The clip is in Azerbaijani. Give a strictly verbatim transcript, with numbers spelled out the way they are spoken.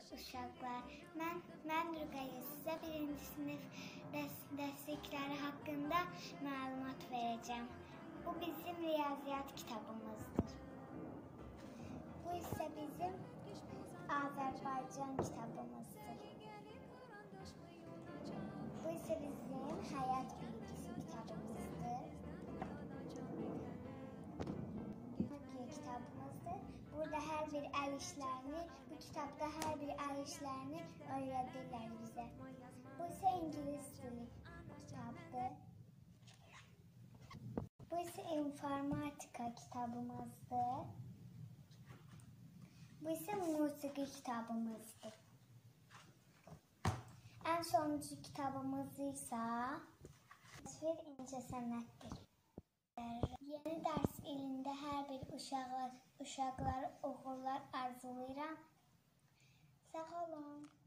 uşaqlar. Mən, mən Rüqayyə sizə birinci sinif dərs, dərslikləri haqqında məlumat verəcəm. Bu bizim riyaziyyat kitabımızdır. Bu isə bizim Azərbaycan kitabımızdır. Bu isə bizim həyat bilgisi kitabımızdır. Kitabımızdır. Burada hər bir əl işlərini, bu kitabda hər bir əl işlərini öyrədirlər bizə. Bu isə ingilis dili kitabdır. Bu isə informatika kitabımızdır. Bu isə musiqi kitabımızdır. Ən sonuncu kitabımız isə təsvir incəsənətdir. Yeni dərs ilində hər bir uşaqlar, uşaqlar, oğullar arzulayıram. Sağ olun.